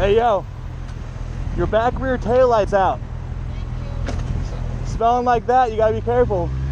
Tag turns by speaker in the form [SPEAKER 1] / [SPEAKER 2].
[SPEAKER 1] Hey yo, your back rear taillight's out. Smelling like that, you gotta be careful.